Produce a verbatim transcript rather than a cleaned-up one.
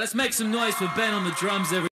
let's make some noise for Ben on the drums, everybody.